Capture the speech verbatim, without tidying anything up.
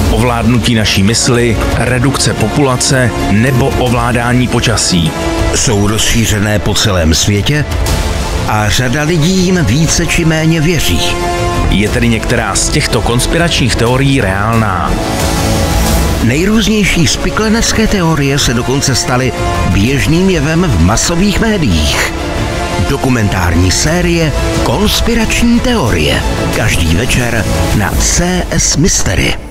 ovládnutí naší mysli, redukce populace nebo ovládání počasí. Jsou rozšířené po celém světě a řada lidí jim více či méně věří. Je tedy některá z těchto konspiračních teorií reálná? Nejrůznější spiklenecké teorie se dokonce staly běžným jevem v masových médiích. Dokumentární série Konspirační teorie. Každý večer na C S Mystery.